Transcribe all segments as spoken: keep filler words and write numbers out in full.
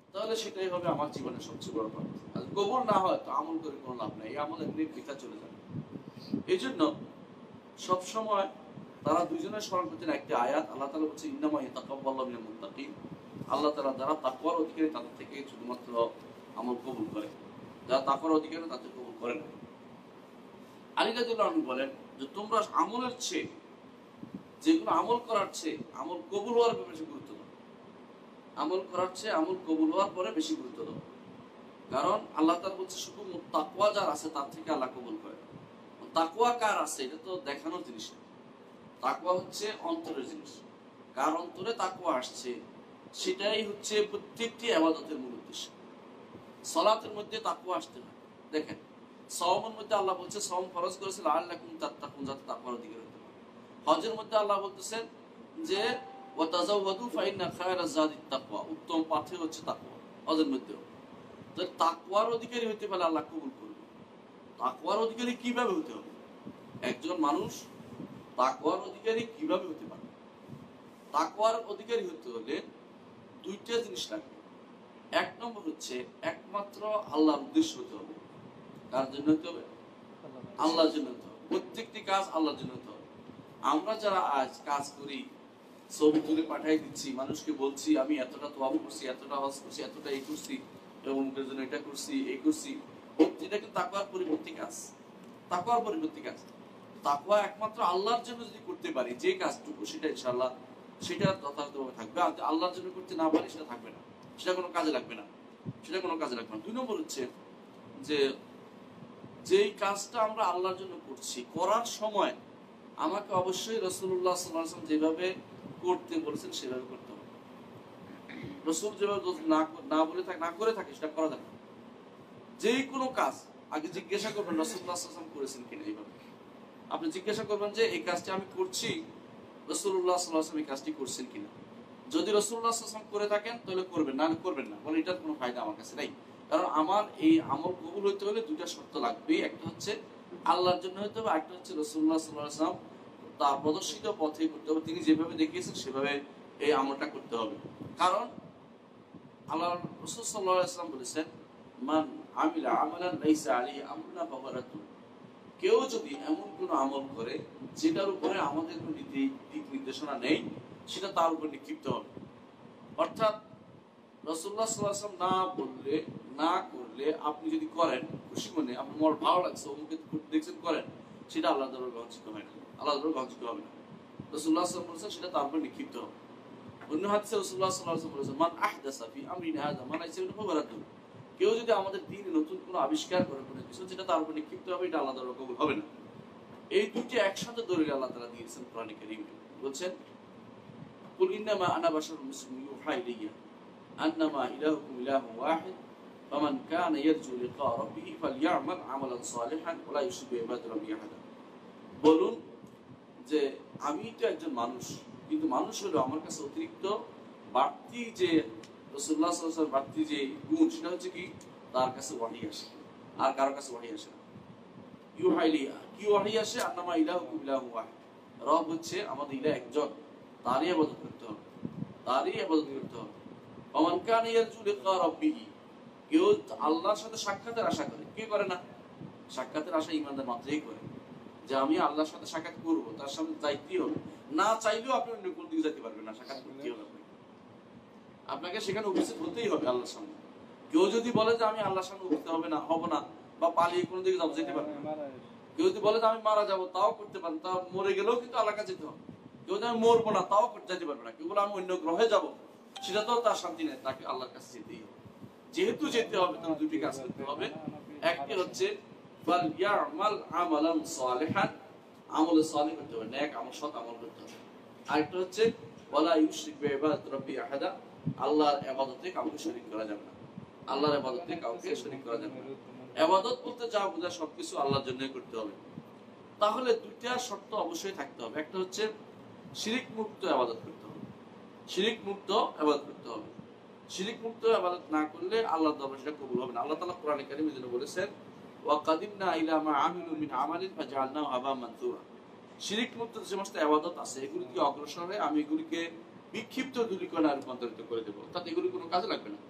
তাহলে সেটাই হবে আমার জীবনের সবচেয়ে বড় প্রাপ্তি। আর কবুল না হয় তো আমল করে কোনো লাভ নাই, এই আমল এমনি বৃথা চলে যাবে। এই জন্য সবসময় তারা দুইজনের স্মরণ করতেন একটি আয়াত, আল্লাহ তাআলা বলছে ইন্নামা ইয়াতাকাব্বালু মিনাল মুত্তাকিন, আল্লাহ তাআলা যারা তাকওয়ার অধিকারী তাদের থেকে শুধুমাত্র আমল কবুল করে, যারা তাকওয়ার অধিকারী তাদের কবুল করে না। আলী রাদিয়াল্লাহু আনহু বলেন যে তোমরা আমলের চেয়ে, যেগুলো আমল করার চেয়ে আমল কবুল হওয়ার ব্যাপারে বেশি গুরুত্ব দাও। আমল করার চেয়ে আমল কবুল হওয়ার পরে বেশি গুরুত্ব দাও। কারণ আল্লাহ তাআলা বলছে শুধু তাকওয়া যার আছে তার থেকে আল্লাহ কবুল করে। তাকওয়া কার আছে এটা তো দেখানোর জিনিস না, তাকওয়া হচ্ছে অন্তরের জিনিস। কার অন্তরে তাকওয়া আসছে সেটাই হচ্ছে প্রত্যেকটি ইবাদতের মূল উদ্দেশ্য। সালাতের মধ্যে তাকওয়া আসতে হয়। দেখেন সাওমের মধ্যে আল্লাহ বলছে সাওম ফরজ করেছে লাআল্লাকুম তাত্তাকুন, যাতে তাকওয়ার অধিকারী হতে পারে। হজের মধ্যে আল্লাহ বলতেছেন যে ওয়া তাযাওয়াদু ফাইন্না খায়রাজ যাদিত তাকওয়া, উত্তম পাথেয় হচ্ছে তাকওয়া। হজের মধ্যেও তো তাকওয়ার অধিকারী হতে পারলে আল্লাহ কবুল করবে। তাকওয়ার অধিকারী কিভাবে হতে হবে? একজন মানুষ তাকওয়ার অধিকারী কিভাবে হতে পারে? তাকওয়ার অধিকারী হতে হলে দুইটা জিনিস লাগবে। এক নম্বর হচ্ছে একমাত্র আল্লাহর উদ্দেশ্য হতে হবে। কার জন্য হতে হবে? আল্লাহর জন্য হতে হবে। প্রত্যেকটি কাজ আল্লাহর জন্য হতে হবে। আমরা যারা আজ কাজ করি, ছবি তুলে পাঠাই দিচ্ছি, মানুষকে বলছি আমি এতটা তোয়াব করছি, এতটা হজ করছি, এতটা এই করছি, অমুকের জন্য এটা করছি, এই করছি, এটা কিন্তু তাকওয়ার পরিবর্তী কাজ। তাকওয়ার পরিবর্তী কাজ। তাকওয়া একমাত্র আল্লাহর জন্য যদি করতে পারি যে কাজটুকু, সেটা ইনশাআল্লাহ সেটা যথাযথভাবে থাকবে। আর আল্লাহর জন্য করতে না পারি সেটা থাকবে না, সেটা কোনো কাজে লাগবে না, সেটা কোনো কাজে লাগবে না। দুই নম্বর হচ্ছে যে যেই কাজটা আমরা আল্লাহর জন্য করছি, করার সময় আমাকে অবশ্যই রাসূলুল্লাহ সাল্লাল্লাহু আলাইহি ওয়াসাল্লাম যেভাবে করতে বলেছেন সেভাবে করতে হবে। রাসূল যেভাবে না না বলে থাকে, না করে থাকে, সেটা করা যাবে না। যে কোনো কাজ আগে জিজ্ঞাসা করবেন রাসূলুল্লাহ সাল্লাল্লাহু আলাইহি ওয়াসাল্লাম করেছেন কিনা। এইভাবে আপনি জিজ্ঞাসা করবেন যে এই কাজটি আমি করছি, রাসূলুল্লাহ সাল্লাল্লাহু আলাইহি ওয়াসাল্লাম এই কাজটি করছেন কিনা। যদি রাসূলুল্লাহ সাল্লাল্লাহু আলাইহি ওয়াসাল্লাম করে থাকেন তাহলে করবেন, না করবেন না, বলে এটার কোনো ফায়দা আমার কাছে নাই। কারণ আমার এই আমল কবুল হতে হলে দুইটা শর্ত লাগবে। একটা হচ্ছে আল্লাহর জন্য হতে হবে, একটা হচ্ছে রাসূলুল্লাহ সাল্লাল্লাহু আলাইহি ওয়াসাল্লাম তার প্রদর্শিত পথে করতে হবে, তিনি যেভাবে দেখিয়েছেন সেভাবে এই আমলটা করতে হবে। কারণ আল্লাহ রাসূল সাল্লাল্লাহু আলাইহি ওয়াসাল্লাম বলেছেন মান আমিলা আমালান লাইসা আলাইহি আমরুনা ফাহুয়া রাদ্দুন, কেউ যদি এমন কোন আমল করে যেটার উপরে আমাদের কোনো দিক নির্দেশনা নেই, সেটা তার উপর নিক্ষিপ্ত হবে। অর্থাৎ রাসূলুল্লাহ সাল্লাল্লাহু আলাইহি ওয়াসাল্লাম না বললে, না করলে আপনি যদি করেন খুশি মনে, আপনার মন ভালো লাগছে, অমুকে দেখছেন করেন, সেটা আল্লাহ দরবারে গ্রহণযোগ্য হয় না, আল্লাহ দরবারে গ্রহণযোগ্য হবে না। রাসূলুল্লাহ সাল্লাল্লাহু আলাইহি ওয়াসাল্লাম বলেছেন সেটা তার উপর নিক্ষিপ্ত হবে। অন্য হাদিসে রাসূলুল্লাহ সাল্লাল্লাহু আলাইহি ওয়াসাল্লাম বলেছেন মান আহদাসা ফি আমরিনা হাযা মা লাইসা মিনহু ফাহুয়া রাদ্দুন, কেউ যদি আমাদের দ্বীনে নতুন কোনো আবিষ্কার করে কোনো কিছু, যেটা তার উপর নিক্ষিপ্ত হবে, এটা আল্লাহ দরবারে কবুল হবে না। এই দুটি একসাথে দলিল আল্লাহ তাআলা দিয়েছেন কোরআনে কারীমে। বলেন কুল ইন্নামা আনা বাশারুন মিসলুকুম ইউহা ইলাইয়া আন্নামা ইলাহুকুম ইলাহুন ওয়াহিদ ফামান কানা ইয়ারজু লিকা রাব্বিহি ফালইয়ামাল আমালান সালিহান ওয়া লা ইউশরিক বিইবাদাতি রাব্বিহি আহাদা। বলুন যে আমি তো একজন মানুষ, কিন্তু মানুষ হলো আমার কাছে অতিরিক্ত বাড়তি যে রাসূলুল্লাহ সাল্লাল্লাহু আলাইহি ওয়াসাল্লাম বাড়তি যে গুণ, সেটা হচ্ছে কি তার কাছে ওহী আসে, আর কারো কাছে ওহী আসে না। ইউহা ইলাইয়া কি ওহী আসে? আন্নামা ইলাহুকুম ইলাহুন ওয়াহিদ, রব হচ্ছে আমাদের ইলাহ একজন, তারই ইবাদত করতে হবে, তারই ইবাদত করতে হবে। ফামান কানা ইয়ারজু লিকা রাব্বিহি, কেউ আল্লাহর সাথে সাক্ষাতের আশা করে, কে করে না? সাক্ষাতের আশা ঈমানদার মাত্রই করে, যে আমি আল্লাহর সাথে সাক্ষাৎ করব, তার সামনে যাইতেই হবে, না চাইলেও আপনি অন্য কোন দিকে যেতে পারবেন না, সাক্ষাৎ করতেই হবে আপনাকে, আপনাকে সেখানে উপস্থিত হতেই হবে আল্লাহর সামনে। কেউ যদি বলে যে আমি আল্লাহর সামনে উঠতে হবে না, হব না, বা পালিয়ে কোনো দিকে যাবো, যেতে পারবে না। কেউ যদি বলে যে আমি মারা যাবো, তাও করতে পারেন, তা মরে গেলেও কিন্তু আল্লাহর কাছে যেতে হবে। কেউ যদি আমি মরবো না, তাও যেতে পারবে না। কেউ বলে আমি অন্য গ্রহে যাবো, সেটা তো তার শান্তি নেই, তাকে আল্লাহর কাছে যেতেই হবে। যেহেতু যেতে হবে তাহলে দুটি কাজ করতে হবে। একটি হচ্ছে ফালইয়ামাল আমালান সালিহান, আমলে সালিহ করতে হবে, নেক আমল, সৎ আমল করতে হবে। আরেকটা হচ্ছে ওয়ালা ইউশরিক বিইবাদাতি রাব্বিহি আহাদা, আল্লাহর ইবাদতে কাউকে শরীক করা যাবে না, আল্লাহর ইবাদতে কাউকে শরীক করা যাবে না। ইবাদত বলতে যা বোঝায় সবকিছু আল্লাহর জন্যই করতে হবে। তাহলে দুইটা শর্ত অবশ্যই থাকতে হবে। একটা হচ্ছে শিরিক মুক্ত ইবাদত করতে হবে, শিরিক মুক্ত ইবাদত করতে হবে। শিরিক মুক্ত ইবাদত না করলে আল্লাহর দরবারে সেটা কবুল হবে না। আল্লাহ তাআলা কোরআনে কারীমে যেন বলেছেন ওয়া কাদিমনা ইলা মা আমিলু মিন আমালিন ফাজআলনাহু হাবা মানসুরা, শিরিক মুক্ত যে সমস্ত ইবাদত আছে এগুলিকে অগ্রসর হয়ে আমি এগুলিকে বিক্ষিপ্ত ধূলিকণায় রূপান্তরিত করে দেব, তাতে এগুলি কোনো কাজে লাগবে না।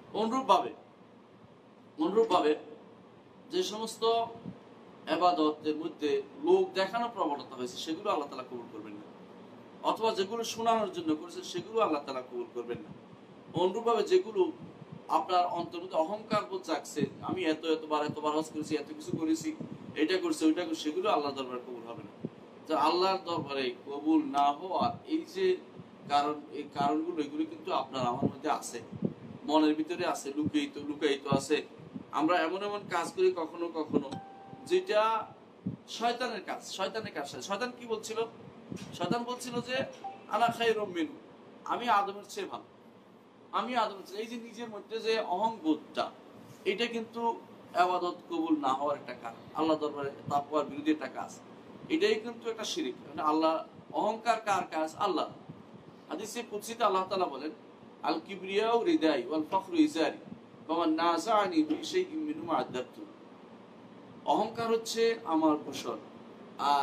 অনুরূপভাবে অনুরূপভাবে যে সমস্ত ইবাদতের মধ্যে লোক দেখানোর প্রবণতা হয়েছে সেগুলো আল্লাহ তাআলা কবুল করবেন না, অথবা যেগুলো শোনানোর জন্য করেছে সেগুলো আল্লাহ তাআলা কবুল করবেন না। অনুরূপভাবে যেগুলো আপনার অন্তর্গত অহংকার বোধ জাগছে, আমি এত এতবার এতবার হজ করেছি, এত কিছু করেছি, এটা করছি ওইটা করছি, সেগুলো আল্লাহ দরবারে কবুল হবে না। তো আল্লাহর দরবারে কবুল না হওয়ার এই যে কারণ, এই কারণগুলো এগুলো কিন্তু আপনার আমার মধ্যে আছে, মনের ভিতরে আছে, লুকায়িত লুকায়িত আছে। আমরা এমন এমন কাজ করি কখনো কখনো যেটা শয়তানের কাজ। শয়তানের কাজ শয়তান কি বলছিল? শয়তান বলছিল যে আনা খায়রুম মিনহু, আমি আদমের চেয়ে ভালো, আমি আদমের চেয়ে। এই যে নিজের মধ্যে যে অহংবোধটা, এটা কিন্তু ইবাদত কবুল না হওয়ার একটা কারণ, আল্লাহ দরবারে তাকওয়ার বিরোধী একটা কাজ। এটাই কিন্তু একটা শিরক। মানে আল্লাহ, অহংকার কার কাজ? আল্লাহ। হাদিসে কুদসিতে আল্লাহ তাআলা বলেন, আল কিবরিয়াউ রিদাই ওয়াল ফখরু ইজারি ফামান নাযাআনি ফি শাইইন মিনহু আ'যাবতু। অহংকার হচ্ছে আমার ভূষণ, আর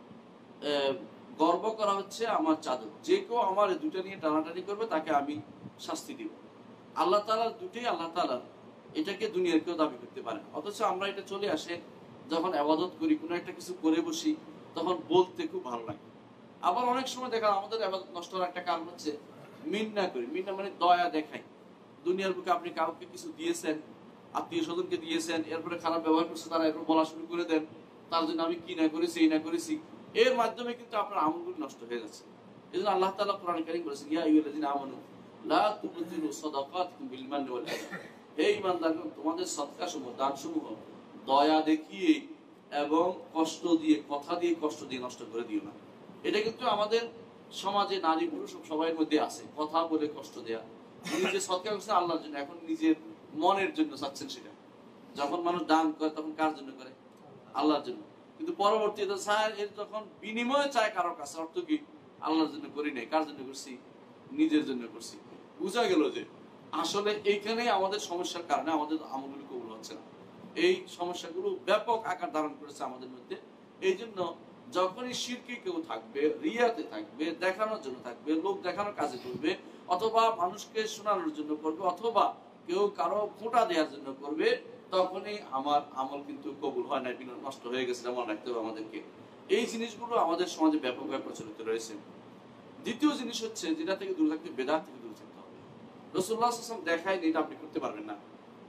গর্ব করা হচ্ছে আমার চাদর। যে কেউ আমার দুটো নিয়ে টানাটানি করবে তাকে আমি শাস্তি দিব। আল্লাহ তাআলার দুটোই আল্লাহ তাআলার, এটাকে দুনিয়ার কেউ দাবি করতে পারে না। অথচ আমরা এটা চলে আসে যখন ইবাদত করি, কোনো একটা কিছু করে বসি, তখন বলতে খুব ভালো লাগে। আবার অনেক সময় দেখা আমাদের ইবাদত নষ্ট হওয়ার একটা কারণ হচ্ছে মিন্না করি। মিন্না মানে দয়া দেখাই। দুনিয়ার বুকে আপনি কাউকে কিছু দিয়েছেন, আত্মীয় স্বজনকে দিয়েছেন, এরপরে খারাপ ব্যবহার করছে, তারা এরপর বলা শুরু করে দেন তার জন্য আমি কি না করেছি, এই না করেছি। এর মাধ্যমে কিন্তু আপনার আমলগুলো নষ্ট হয়ে যাচ্ছে। এই জন্য আল্লাহ তাআলা কোরআনে কারীম বলেছেন, ইয়া আইয়ুহাল্লাযীনা আমানু লা তুবতিলু সাদাকাতিকুম বিল মান্নি ওয়াল আযা। হে ঈমানদারগণ, তোমাদের সদকাসমূহ, দানসমূহ দয়া দেখিয়ে এবং কষ্ট দিয়ে, কথা দিয়ে কষ্ট দিয়ে নষ্ট করে দিও না। এটা কিন্তু আমাদের সমাজে নারী পুরুষ সবার মধ্যে আছে, কথা বলে কষ্ট দেয়া। নিজে সদকা করছেন আল্লাহর জন্য, এখন নিজের মনের জন্য চাচ্ছেন সেটা। যখন মানুষ দান করে তখন কার জন্য করে? আল্লাহর জন্য। কিন্তু পরবর্তীতে চায়, এর যখন বিনিময়ে চায় কারো কাছে, অর্থ কি? আল্লাহর জন্য করি নাই, কার জন্য করছি? নিজের জন্য করছি। বুঝা গেল যে আসলে এইখানেই আমাদের সমস্যার কারণে আমাদের আমলগুলো কবুল হচ্ছে না। এই সমস্যাগুলো ব্যাপক আকার ধারণ করেছে আমাদের মধ্যে। এই জন্য যখনই শিরকে কেউ থাকবে, রিয়াতে থাকবে, দেখানোর জন্য থাকবে, লোক দেখানোর কাজে করবে, অথবা মানুষকে শোনানোর জন্য করবে, অথবা কেউ কারো ফোঁটা দেওয়ার জন্য করবে, তখনই আমার আমল কিন্তু কবুল হয় না, নষ্ট হয়ে গেছে। যেমন রাখতে হবে আমাদেরকে। এই জিনিসগুলো আমাদের সমাজে ব্যাপকভাবে প্রচলিত রয়েছে। দ্বিতীয় জিনিস হচ্ছে, যেটা থেকে দূরে থাকতে, বেদাত থেকে দূরে থাকতে হবে। রাসূলুল্লাহ সাল্লাল্লাহু আলাইহি ওয়াসাল্লাম দেখায়নি, এটা আপনি করতে পারবেন না।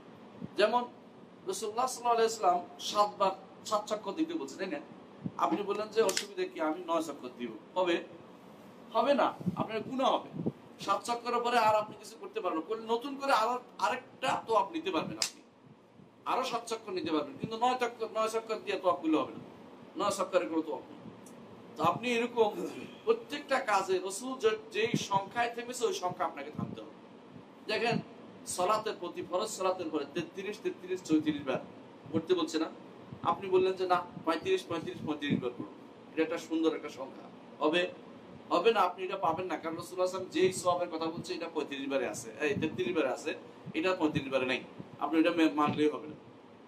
যেমন রাসূলুল্লাহ সাল্লাল্লাহু আলাইহি ওয়াসাল্লাম সাতবার সাত চক্কর দিতে বলছে, তাই না? আপনি বললেন যে অসুবিধা কি, আমি নয় চক্কর দিব, হবে? হবে না, আপনার গুনাহ হবে। সাত চক্করের পরে আর আপনি কিছু করতে পারবেন না। নতুন করে আরো আরেকটা তো আপনি নিতে পারবেন, আপনি আরো সাত চক্কর নিতে পারবেন, কিন্তু নয় চক্কর নয় চক্কর দিয়ে তো আপনি হবে না, নয় চক্করের কোনো তো আপনি। তো আপনি এরকম প্রত্যেকটা কাজে রাসূল যেই সংখ্যায় থেমেছে ওই সংখ্যা আপনাকে থামতে হবে। দেখেন, সালাতের প্রতি, ফরজ সালাতের পরে তেত্রিশ তেত্রিশ চৌত্রিশ বার করতে বলছে না? আপনি বললেন যে না, পঁয়ত্রিশ পঁয়ত্রিশ পঁয়ত্রিশ বার করুন, এটা একটা সুন্দর একটা সংখ্যা। হবে? হবে না, আপনি এটা পাবেন না। কারণ রাসূলুল্লাহ সাল্লাল্লাহু আলাইহি ওয়াসাল্লাম যেই সওয়াবের কথা বলছে এটা পঁয়ত্রিশ বারে আছে, এই তেত্রিশ বারে আছে, এটা পঁয়ত্রিশ বারে নাই। আপনি এটা মানলেই হবে না।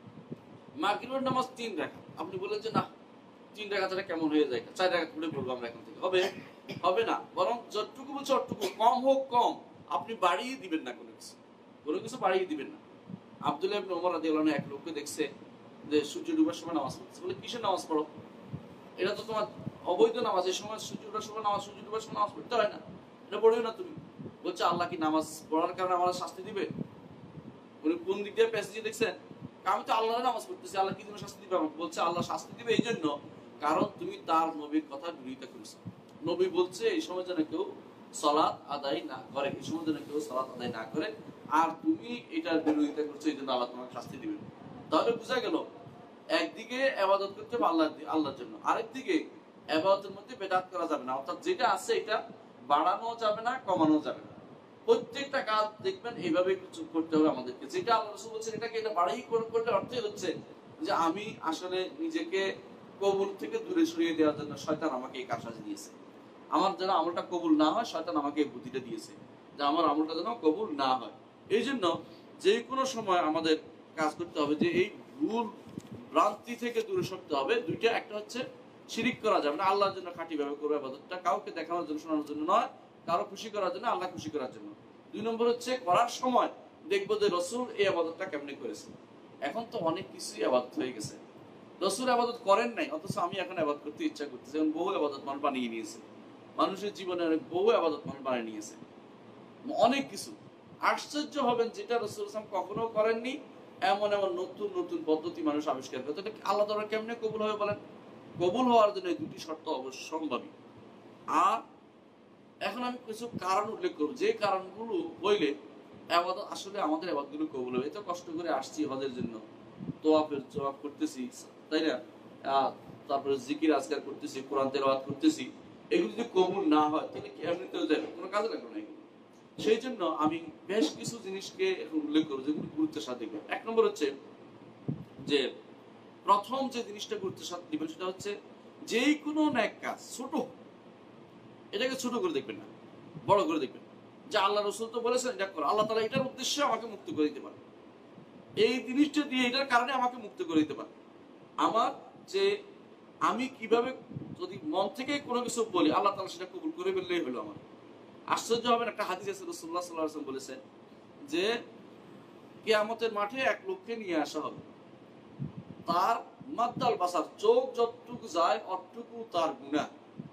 মাগরিবের নামাজ তিন রাকাত, আপনি বললেন যে না, তিন রাকাতটা কেমন হয়ে যায়, চার রাকাত করে পড়বো আমরা এখন থেকে। হবে? হবে না। বরং যতটুকু বলছে অতটুকু, কম হোক কম, আপনি বাড়িয়ে দিবেন না, কোনো কিছু কোনো কিছু বাড়িয়ে দিবেন না। আব্দুল্লাহ ইবনে ওমর রাদিয়াল্লাহু আনহু এক লোককে দেখছে যে সূর্য ডুবার সময় নামাজ পড়ছে। বলে, কিসের নামাজ পড়ো? এটা তো তোমার অবৈধ নামাজ, এই সময় সূর্য ডুবার সময় নামাজ, সূর্য ডুবার সময় নামাজ পড়তে হয় না, এটা পড়িও না তুমি। বলছে, আল্লাহ কি নামাজ পড়ার কারণে আমার শাস্তি দিবে? উনি কোন দিক দিয়ে প্যাসেজ দেখছেন? আমি তো আল্লাহর নামাজ পড়তেছি, আল্লাহ কি জন্য শাস্তি দিবে আমাকে? বলছে, আল্লাহ শাস্তি দিবে এই জন্য, কারণ তুমি তার নবীর কথা বিরোধিতা করেছো। নবী বলছে এই সময় যেন কেউ সালাত আদায় না করে, এই সময় যেন কেউ সালাত আদায় না করে, আর তুমি এটার বিরোধিতা করছো, এই জন্য আল্লাহ তোমাকে শাস্তি দিবেন। তাহলে বোঝা গেল, একদিকে ইবাদত করতে হবে আল্লাহ আল্লাহর জন্য, আরেকদিকে ইবাদতের মধ্যে বেদাত করা যাবে না। অর্থাৎ যেটা আছে এটা বাড়ানো যাবে না, কমানো যাবে না। প্রত্যেকটা কাজ দেখবেন এইভাবে কিছু করতে হবে আমাদেরকে। যেটা আল্লাহ রাসূল বলছেন এটাকে এটা বাড়াই করলে অর্থই হচ্ছে যে আমি আসলে নিজেকে কবুল থেকে দূরে সরিয়ে দেওয়ার জন্য শয়তান আমাকে এই কাজটা দিয়েছে। আমার যেন আমলটা কবুল না হয়, শয়তান আমাকে এই বুদ্ধিটা দিয়েছে যে আমার আমলটা যেন কবুল না হয়। এই জন্য যে কোনো সময় আমাদের কাজ করতে হবে যে এই ভুল ভ্রান্তি থেকে দূরে সরতে হবে। দুইটা, একটা হচ্ছে শিরিক করা যাবে না, আল্লাহর জন্য খাঁটি ভাবে করবে ইবাদতটা, কাউকে দেখানোর জন্য, শোনানোর জন্য নয়, কারো খুশি করার জন্য, আল্লাহ খুশি করার জন্য। দুই নম্বর হচ্ছে করার সময় দেখবো যে রসুল এই আবাদতটা কেমনে করেছে। এখন তো অনেক কিছুই আবাদত হয়ে গেছে, রসুল আবাদত করেন নাই, অথচ আমি এখন আবাদত করতে ইচ্ছা করতেছি। এখন বহু আবাদত মান বানিয়ে নিয়েছে, মানুষের জীবনে অনেক বহু আবাদত মান বানিয়ে নিয়েছে, অনেক কিছু। আশ্চর্য হবেন যেটা রসুল ইসলাম কখনো করেননি, এমন এমন নতুন নতুন পদ্ধতি মানুষ আবিষ্কার করে। তাহলে আল্লাহ তাআলা কেমনে কবুল হবে বলেন? কবুল হওয়ার জন্য এই দুটি শর্ত অবশ্যম্ভাবী। আর এখন আমি কিছু কারণ উল্লেখ করব, যে কারণগুলো হইলে আবাদত আসলে আমাদের আবাদতগুলো কবুল হবে। এত কষ্ট করে আসছি হজের জন্য, তোয়াফের জবাব করতেছি, তাই না? তারপরে জিকির আজকার করতেছি, কোরআন তেলাওয়াত করতেছি, এগুলো যদি কবুল না হয় তাহলে কি এমনিতেও যাবে, কোনো কাজে লাগবে না এগুলো। সেই জন্য আমি বেশ কিছু জিনিসকে এখন উল্লেখ করবো যেগুলো গুরুত্বের সাথে দেখবেন। এক নম্বর হচ্ছে যে প্রথম যে জিনিসটা গুরুত্বের সাথে দিবেন সেটা হচ্ছে যেই কোনো ন্যাক কাজ ছোট, এটাকে ছোট করে দেখবেন না, বড় করে দেখবেন। যে আল্লাহ রসুল তো বলেছেন এটা করো, আল্লাহ তাআলা এটার উদ্দেশ্যে আমাকে মুক্ত করে দিতে পারে, এই জিনিসটা দিয়ে এটার কারণে আমাকে মুক্ত করে দিতে পারে। আমার যে আমি কিভাবে যদি মন থেকে কোনো কিছু বলি, আল্লাহ তাআলা সেটা কবুল করে ফেললেই হলো আমার। আশ্চর্য হবেন, একটা হাদিস আছে রাসূলুল্লাহ সাল্লাল্লাহু আলাইহি ওয়াসাল্লাম বলেছেন যে কিয়ামতের মাঠে এক লোককে নিয়ে আসা হবে, তার মাদ্দাল বাসার, চোখ যতটুকু যায় অতটুকু তার গুনাহ।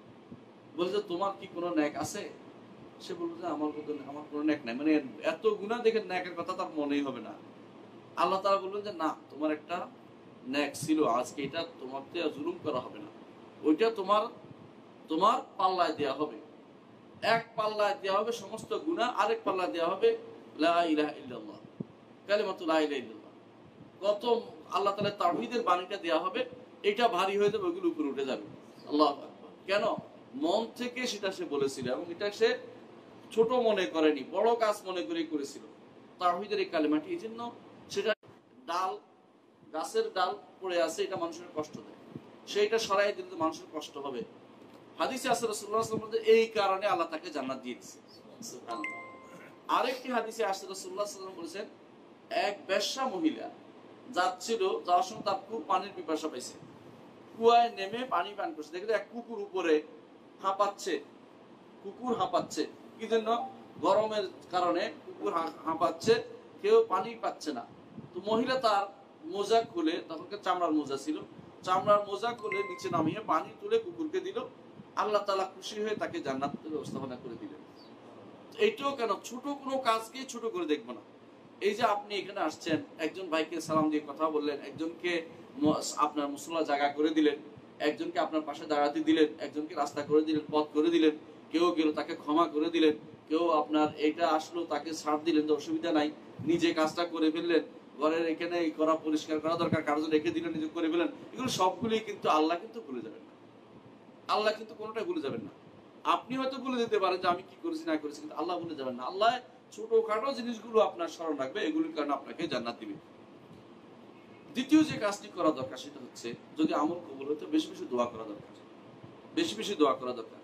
বলে যে তোমার কি কোনো নেক আছে? সে বলবে যে আমার আমার কোনো নেক নাই, মানে এত গুনাহ দেখে নেকের কথা তার মনেই হবে না। আল্লাহ তাআলা বললেন যে না, তোমার একটা নেক ছিল, আজকে এটা তোমাকে জুলুম করা হবে না, ওইটা তোমার তোমার পাল্লায় দেয়া হবে। এক পাল্লায় দেয়া হবে সমস্ত গুনাহ, আরেক পাল্লায় দেয়া হবে লা ইলাহা ইল্লাল্লাহ, কালিমাতু লা ইলাহা ইল্লাল্লাহ। কত আল্লাহ তাআলা তাওহীদের বাণীটা দেয়া হবে, এটা ভারী হয়ে যাবে, ওগুলো উপরে উঠে যাবে। আল্লাহু আকবার। কেন? মন থেকে সেটা সে বলেছিল, এবং এটা সে ছোট মনে করেনি, বড় কাজ মনে করে করেছিল তাওহীদের এই কালিমাটি। এই জন্য সেটা ডাল, গাছের ডাল পড়ে আছে, এটা মানুষের কষ্ট দেয়, সেইটা সরাই দিলে মানুষের কষ্ট হবে। হাদিসে আছে রাসূলুল্লাহ সাল্লাল্লাহু আলাইহি ওয়াসাল্লাম এই কারণে আল্লাহ তাকে জান্নাত দিয়ে দিয়েছে। সুবহানাল্লাহ। আরেকটি হাদিসে আছে রাসূলুল্লাহ সাল্লাল্লাহু আলাইহি ওয়াসাল্লাম বলেছেন, এক বেশ্যা মহিলা যাচ্ছিল, যাওয়ার সময় তার খুব পানির পিপাসা পাইছে, কুয়ায় নেমে পানি পান করছে। দেখলে এক কুকুর উপরে হাঁপাচ্ছে, কুকুর হাঁপাচ্ছে, কি জন্য? গরমের কারণে কুকুর হাঁপাচ্ছে, কেউ পানি পাচ্ছে না। তো মহিলা তার মোজা খুলে, তখনকার চামড়ার মোজা ছিল, চামড়ার মোজা খুলে নিচে নামিয়ে পানি তুলে কুকুরকে দিল। আল্লাহ তাআলা খুশি হয়ে তাকে জান্নাতের ব্যবস্থাপনা করে দিলেন। এইটাও কেন? ছোট কোনো কাজকে ছোট করে দেখবো না। এই যে আপনি এখানে আসছেন, একজন ভাইকে সালাম দিয়ে কথা বললেন, একজনকে আপনার মুসল্লা জায়গা করে দিলেন, একজনকে আপনার পাশে দাঁড়াতে দিলেন, একজনকে রাস্তা করে দিলেন, পথ করে দিলেন, কেউ গেল তাকে ক্ষমা করে দিলেন, কেউ আপনার এটা আসলো তাকে ছাড় দিলেন, তো অসুবিধা নাই, নিজে কাজটা করে ফেললেন, ঘরের এখানে করা পরিষ্কার করা দরকার, কাগজ রেখে দিলেন, নিজে করে ফেলেন। এগুলো সবগুলোই কিন্তু আল্লাহ কিন্তু ভুলে যাবেন না, আল্লাহ কিন্তু কোনোটাই ভুলে যাবেন না। আপনি হয়তো ভুলে যেতে পারেন যে আমি কি করেছি না করেছি, কিন্তু আল্লাহ ভুলে যাবেন না। আল্লাহ ছোটখাটো জিনিসগুলো আপনার স্মরণ রাখবে, এগুলির কারণে আপনাকে জান্নাত দিবে। দ্বিতীয় যে কাজটি করা দরকার সেটা হচ্ছে, যদি আমল কবুল হতে বেশি বেশি দোয়া করা দরকার, বেশি বেশি দোয়া করা দরকার।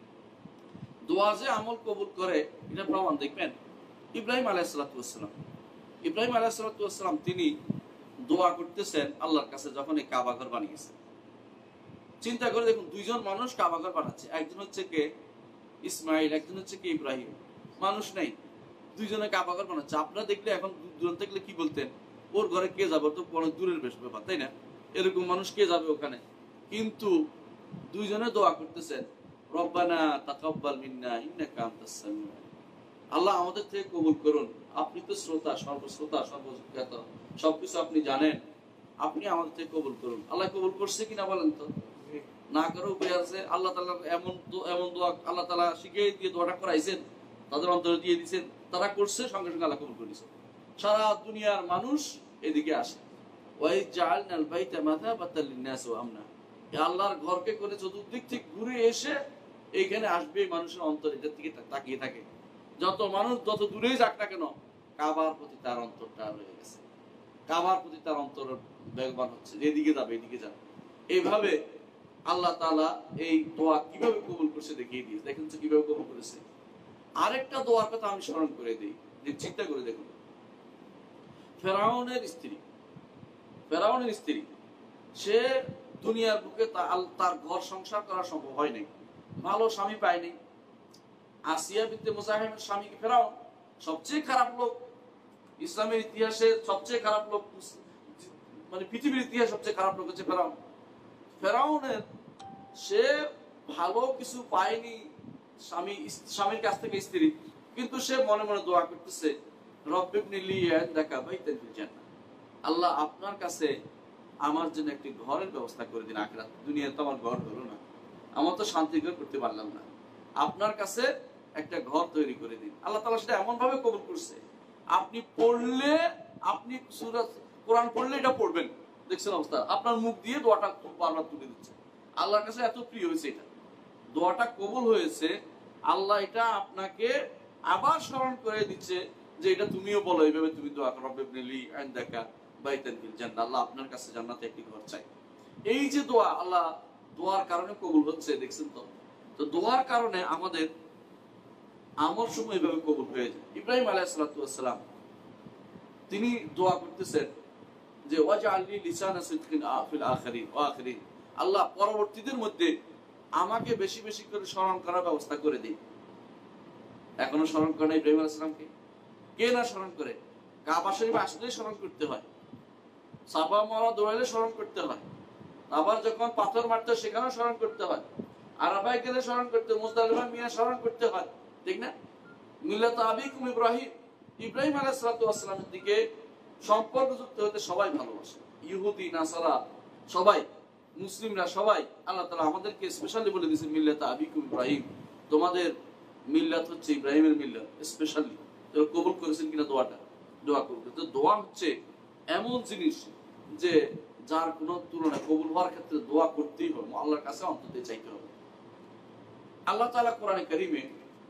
দোয়া যে আমল কবুল করে এটা প্রমাণ দেখবেন ইব্রাহিম আলাইহিস সালাতু ওয়াস সালাম। ইব্রাহিম আলাইহিস সালাতু ওয়াস সালাম তিনি দোয়া করতেছেন আল্লাহর কাছে যখন এই কাবা ঘর বানিয়েছে। চিন্তা করে দেখুন, দুইজন মানুষ কাবা ঘর বানাচ্ছে, একজন হচ্ছে কে ইসমাইল, একজন হচ্ছে কে ইব্রাহিম। মানুষ নেই, দুইজনে কাবা ঘর বানাচ্ছে। আপনারা দেখলে এখন দূর দেখলে কি বলতেন, ওর ঘরে কে যাবে, তো অনেক দূরের বেশ ব্যাপার, তাই না? এরকম মানুষ কে যাবে ওখানে? কিন্তু দুইজনে দোয়া করতেছেন, রব্বানা তাকাব্বাল মিন্না ইন্নাকা আনতাস সামিউল আলিম। আল্লাহ আমাদের থেকে কবুল করুন, আপনি তো শ্রোতা, সর্বশ্রোতা, সর্বজ্ঞাত, সবকিছু আপনি জানেন, আপনি আমাদের থেকে কবুল করুন। আল্লাহ কবুল করছে কিনা বলেন তো? না করে উপায় আছে? আল্লাহ তাআলা এমন এমন দোয়া আল্লাহ তাআলা শিখিয়ে দিয়ে দোয়াটা করাইছেন, তাদের অন্তরে দিয়ে দিয়েছেন, তারা করছে, সঙ্গে সঙ্গে আল্লাহ কবুল করে দিয়েছে। সারা দুনিয়ার মানুষ এদিকে আসে। ওয়াই জাআলনাল বাইতা মাথাবাতাল লিন-নাস ওয়া আমনা, আল্লাহর ঘরকে করে চতুর্দিক থেকে ঘুরে এসে এইখানে আসবে, মানুষের অন্তর এটার দিকে তাকিয়ে থাকে। যত মানুষ যত দূরে যাক না কেন, কাবার প্রতি তার অন্তরটা রয়ে গেছে, কাবার প্রতি তার অন্তর বেগবান হচ্ছে, এদিকে যাবে এদিকে যাবে। এইভাবে আল্লাহ তাআলা এই দোয়া কিভাবে কবুল করছে দেখিয়ে দিয়েছে। দেখেন তো কিভাবে কবুল করেছে। আরেকটা দোয়ার কথা আমি স্মরণ করে দিই, যে চিন্তা করে দেখুন, ফেরাউনের স্ত্রী, ফেরাউনের স্ত্রী সে দুনিয়ার বুকে তার ঘর সংসার করা সম্ভব হয় নাই, ভালো স্বামী পায়নি। আসিয়া বিনতে মুজাহিমের স্বামী ফেরাউন, সবচেয়ে খারাপ লোক, ইসলামের ইতিহাসে সবচেয়ে খারাপ লোক, মানে পৃথিবীর ইতিহাসে সবচেয়ে খারাপ লোক হচ্ছে ফেরাউন। ফেরাউনের সে ভালো কিছু পায়নি স্বামী স্বামীর কাছ থেকে স্ত্রী, কিন্তু সে মনে মনে দোয়া করতেছে, রব্বিবনি লি ইনদাকা বাইতান ফিল জান্নাহ, আল্লাহ আপনার কাছে আমার জন্য একটি ঘরের ব্যবস্থা করে দিন আখিরাত। দুনিয়াতে তো আমার ঘর হলো না, আমার তো শান্তি ঘর করতে পারলাম না, আপনার কাছে একটা ঘর তৈরি করে দিন। আল্লাহ তাআলা সেটা এমন ভাবে কবুল করছে, আপনি পড়লে, আপনি সূরা কোরআন পড়লে এটা পড়বেন, দেখছেন অবস্থা, আপনার মুখ দিয়ে দোয়াটা বারবার তুলে দিচ্ছে। আল্লাহর কাছে এত প্রিয় হয়েছে এটা, দোয়াটা কবুল হয়েছে, আল্লাহ এটা আপনাকে আবার স্মরণ করে দিচ্ছে যে এটা তুমিও বলো, এইভাবে তুমি দোয়া করো, রব্বিবনি লি ইনদাকা বাইতান ফিল জান্নাহ, আল্লাহ আপনার কাছে জান্নাতে একটি ঘর চাই। এই যে দোয়া, আল্লাহ দোয়ার কারণে কবুল হচ্ছে, দেখছেন তো। তো দোয়ার কারণে আমাদের আমল সমূহ এইভাবে কবুল হয়ে যায়। ইব্রাহিম আলাইহিস সালাতু ওয়াস সালাম তিনি দোয়া করতেছেন যে ওয়াজআলনি লিসানা সিদকিন ফিল আখিরিন ওয়া আখিরিন, আল্লাহ পরবর্তীদের মধ্যে আমাকে বেশি বেশি করে স্মরণ করার ব্যবস্থা করে দিন। এখনো স্মরণ করে না ইব্রাহিম আলাইহিস সালামকে? কে না স্মরণ করে? কাবা শরীফ আসলেই স্মরণ করতে হয়, সাফা মারওয়া দৌড়াইলে স্মরণ করতে হয়, আবার যখন পাথর মারতে সেখানেও স্মরণ করতে হয়, আরাফায় গেলে স্মরণ করতে, মুজদালিফা মিয়া স্মরণ করতে হয়, ঠিক না? মিল্লাত আবিকুম ইব্রাহিম, ইব্রাহিম আলাইহিস সালাতু ওয়াস সালামের দিকে সম্পর্কযুক্ত হতে সবাই ভালোবাসে, ইহুদি নাসারা সবাই, মুসলিমরা সবাই। আল্লাহ তাআলা আমাদেরকে স্পেশালি বলে দিয়েছেন মিল্লাত আবিকুম ইব্রাহিম, তোমাদের মিল্লাত হচ্ছে ইব্রাহিমের মিল্লাত, স্পেশালি। তো কবুল করেছেন কিনা দোয়াটা? দোয়া কবুল। তো দোয়া হচ্ছে এমন জিনিস যে যার কোনো তুলনা, কবুল হওয়ার ক্ষেত্রে দোয়া করতেই হবে, আল্লাহর কাছে অন্তত চাইতে হবে। আল্লাহ তাআলা কোরআনে কারীমে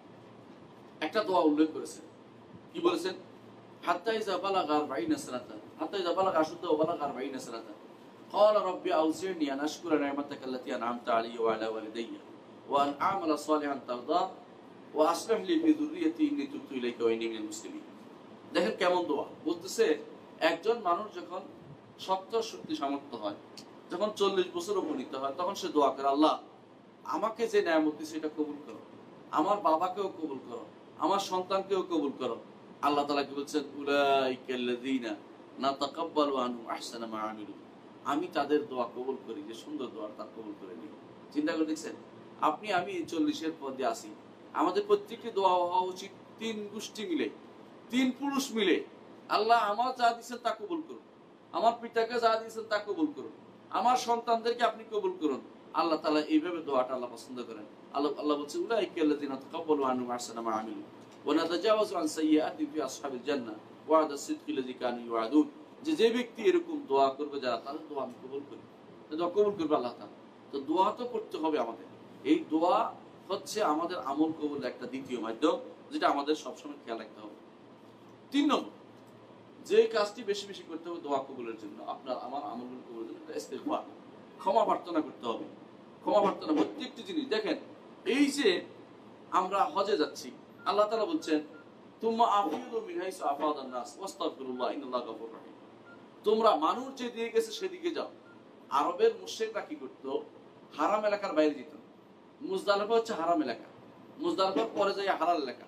একটা দোয়া উল্লেখ করেছেন, কি বলেছেন? হাত্তা ইযা বালাগা আরবাঈনা সানাতান, হাত্তা ইযা বালাগা আশুদ্দাহু ওয়া বালাগা আরবাঈনা সানাতান ক্বালা রাব্বি আউজি'নি আন আশকুরা নি'মাতাকা আল্লাতী আন'আমতা আলাইয়া ওয়া আলা ওয়ালিদাইয়া ওয়া আন আ'মালা সালিহান তারদা ওয়া আসলিহ লি ফি যুররিয়্যাতি ইন্নী তুবতু ইলাইকা ওয়া ইন্নী মিনাল মুসলিমিন। দেখেন কেমন দোয়া বলতেছে। একজন মানুষ যখন শক্ত শক্তি সামর্থ্য হয়, যখন চল্লিশ বছর উপনীত হয়, তখন সে দোয়া করে, আল্লাহ আমাকে যে নিয়ামত দিয়েছে সেটা কবুল করো, আমার বাবাকেও কবুল করো, আমার সন্তানকেও কবুল করো। আল্লাহ তাআলা কি বলছেন? উলাইকাল্লাযীনা নাতাকাব্বালু আনহুম আহসানা মা আমিলু, আমি তাদের দোয়া কবুল করি, যে সুন্দর দোয়া তার কবুল করে নিই। চিন্তা করে দেখছেন, আপনি আমি চল্লিশের পদে আসি, আমাদের প্রত্যেকটি দোয়া হওয়া উচিত তিন গোষ্ঠী মিলে, তিন পুরুষ মিলে, আল্লাহ আমার যা দিয়েছেন তা কবুল করুন, আমার পিতাকে যা দিয়েছেন তা কবুল করুন, আমার সন্তানদেরকে আপনি কবুল করুন। আল্লাহ তাআলা এইভাবে দোয়াটা আল্লাহ পছন্দ করেন। আল্লাহ আল্লাহ বলছে উলাইকাল্লাযীনা তাকাব্বালু আনহুম আহসানা মা আমিলু ওয়া নাতাজাওয়াজু আন সাইয়্যাতিহিম ফি আসহাবিল জান্নাহ ওয়া'দা সিদকিল্লাযী কানু ইউআদুন, যে যে ব্যক্তি এরকম দোয়া করবে, যারা তাদের দোয়া আমি কবুল করি, দোয়া কবুল করবে আল্লাহ তাআলা। তো দোয়া তো করতে হবে আমাদের, এই দোয়া হচ্ছে আমাদের আমল কবুলের একটা দ্বিতীয় মাধ্যম, যেটা আমাদের সবসময় খেয়াল রাখতে হবে। তিন নম্বর যে কাজটি বেশি বেশি করতে হবে দোয়া কবুলের জন্য, আপনার আমার আমল কবুলের জন্য, ইস্তিগফার, ক্ষমা প্রার্থনা করতে হবে। ক্ষমা প্রার্থনা প্রত্যেকটি জিনিস। দেখেন এই যে আমরা হজে যাচ্ছি, আল্লাহ তাআলা বলছেন তুম্মা আফিদু মিন হাইসু আফাদান নাস ওয়াস্তাগফিরুল্লাহ ইন্নাল্লাহা গাফুরুর রহিম, তোমরা মানুষ যে দিকে গেছে সেদিকে যাও। আরবের মুশরিকরা কি করত? হারাম এলাকার বাইরে যেত। মুজদালিফা হচ্ছে হারাম এলাকা, মুজদালিফার পরে যায় হালাল এলাকা।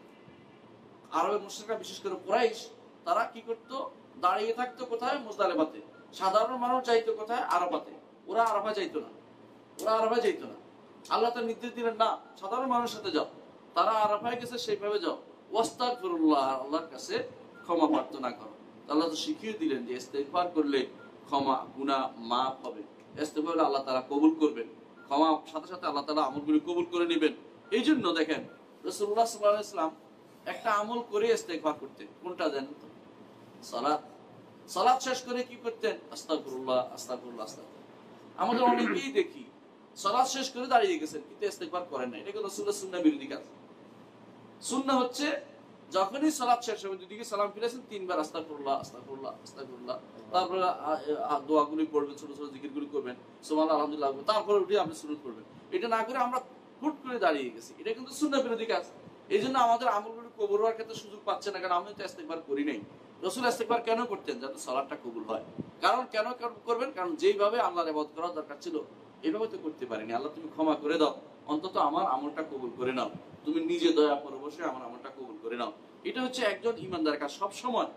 আরবের মুশরিকরা বিশেষ করে কুরাইশ, তারা কি করত? দাঁড়িয়ে থাকতো কোথায়? মুজদালিফাতে। সাধারণ মানুষ যাইতো কোথায়? আরাফাতে। ওরা আরাফা যাইতো না, ওরা আরাফা যাইতো না। আল্লাহ তাআলা নির্দেশ দিলেন না, সাধারণ মানুষের সাথে যাও, তারা আরাফায় গেছে সেইভাবে যাও, ওয়াস্তাগফিরুল্লাহ, আল্লাহর কাছে ক্ষমা প্রার্থনা করো। আল্লাহ তো শিখিয়ে দিলেন যে ইস্তেগফার করলে ক্ষমা, গুনাহ মাফ হবে, ইস্তেগফার করলে আল্লাহ তাআলা কবুল করবেন, ক্ষমা সাথে সাথে আল্লাহ তাআলা আমলগুলো কবুল করে নেবেন। এই জন্য দেখেন রাসূলুল্লাহ সাল্লাল্লাহু আলাইহি ওয়াসাল্লাম একটা আমল করে ইস্তেগফার করতেন, কোনটা জানেন তো? সালাত। সালাত শেষ করে কি করতেন? আস্তাগফিরুল্লাহ আস্তাগফিরুল্লাহ আস্তাগফিরুল্লাহ। আমাদের অনেকেই দেখি সালাত শেষ করে দাঁড়িয়ে গেছেন, কিন্তু ইস্তেগফার করেন না। এটা কিন্তু রাসূলের সুন্নাহ বিরোধী কাজ। সুন্নাহ হচ্ছে যখনই সালাত শেষ হবে দুদিকে সালাম ফিরেছেন, তিনবার আস্তাগফিরুল্লাহ আস্তাগফিরুল্লাহ আস্তাগফিরুল্লাহ, তারপরে দোয়াগুলি পড়বেন, ছোট ছোট জিকিরগুলি করবেন, সুবহানাল্লাহ আলহামদুলিল্লাহ, তারপরে উঠে আপনি সুন্নত পড়বেন। এটা না করে আমরা হুট করে দাঁড়িয়ে গেছি, এটা কিন্তু সুন্নাহ বিরোধী কাজ। এই জন্য আমাদের আমলগুলো কবুল হওয়ার ক্ষেত্রে সুযোগ পাচ্ছে না, কারণ আমি তো ইস্তেগফার করি নাই। রাসূল ইস্তেগফার কেন করতেন? যাতে সালাতটা কবুল হয়। কারণ কেন করবেন? কারণ যেইভাবে আল্লাহর ইবাদত করা দরকার ছিল এইভাবে তো করতে পারিনি। আল্লাহ তুমি ক্ষমা করে দাও, অন্তত আমার আমলটা কবুল করে নাও, তুমি নিজে দয়া করে বসে আমার আমলটা কবুল করে নাও। এটা হচ্ছে একজন ইমানদার কাজ। সব সময়